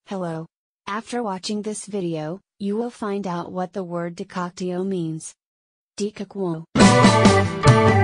Hello. After watching this video, you will find out what the word decoctio means. Decocquo.